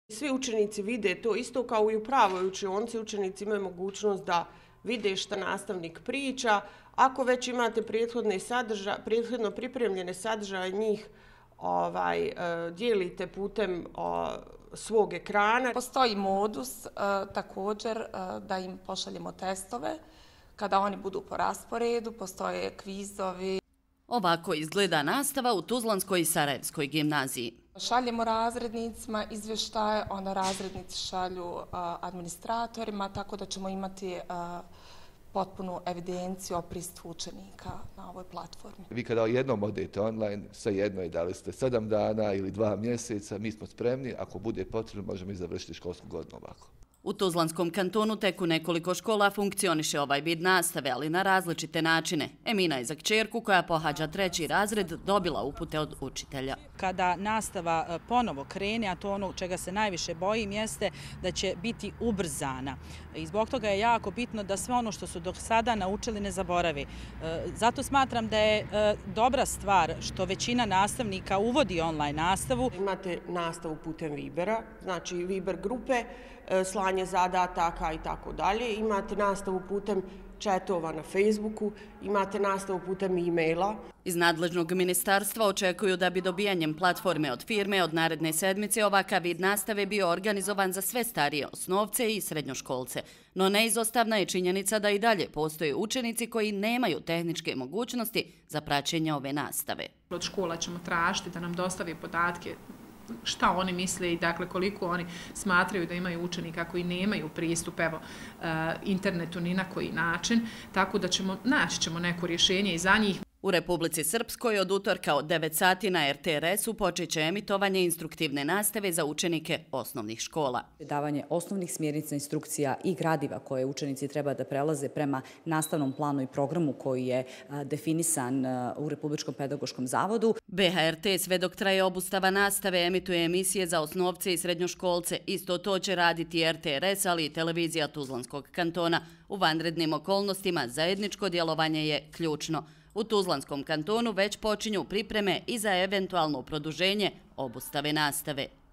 Svi učenici vide to isto kao i u pravoj učionici. Učenici imaju mogućnost da vide šta nastavnik priča. Ako već imate prethodno pripremljene sadržaje, njih dijelite putem svog ekrana. Postoji modus također da im pošaljemo testove. Kada oni budu po rasporedu, postoje kvizovi. Ovako izgleda nastava u Tuzlanskoj i Sarajevskoj gimnaziji. Šaljemo razrednicima izvještaje, onda razrednici šalju administratorima, tako da ćemo imati potpunu evidenciju o pristupu učenika na ovoj platformi. Vi kada jednom odete online, svejedno je da li ste 7 dana ili 2 mjeseca, mi smo spremni, ako bude potrebno možemo i završiti školsku godinu ovako. U Tuzlanskom kantonu tek u nekoliko škola funkcioniše ovaj vid nastave, ali na različite načine. Emina je za kćerku koja pohađa 3. razred dobila upute od učitelja. Kada nastava ponovo krene, a to ono čega se najviše bojim jeste da će biti ubrzana. I zbog toga je jako bitno da sve ono što su do sada naučili ne zaborave. Zato smatram da je dobra stvar što većina nastavnika uvodi online nastavu. Imate nastavu putem Vibera, znači Viber grupe, slanje zadataka i tako dalje. Imate nastavu putem chatova na Facebooku, imate nastavu putem e-maila. Iz nadležnog ministarstva očekuju da bi dobijanjem platforme od firme od naredne sedmice ovakav vid nastave bio organizovan za sve starije osnovce i srednjoškolce. No neizostavna je činjenica da i dalje postoje učenici koji nemaju tehničke mogućnosti za praćenje ove nastave. Od škola ćemo tražiti da nam dostave podatke šta oni misle i dakle koliko oni smatraju da imaju učenika koji nemaju pristup internetu ni na koji način, tako da naći ćemo neko rješenje i za njih. U Republici Srpskoj od utorka od 9 sati na RTRS-u počeće emitovanje instruktivne nastave za učenike osnovnih škola. Davanje osnovnih smjernica, instrukcija i gradiva koje učenici treba da prelaze prema nastavnom planu i programu koji je definisan u Republičkom pedagoškom zavodu. BHRT sve dok traje obustava nastave emituje emisije za osnovce i srednjoškolce. Isto to će raditi RTRS, ali i televizija Tuzlanskog kantona. U vanrednim okolnostima zajedničko djelovanje je ključno. U Tuzlanskom kantonu već počinju pripreme i za eventualno produženje obustave nastave.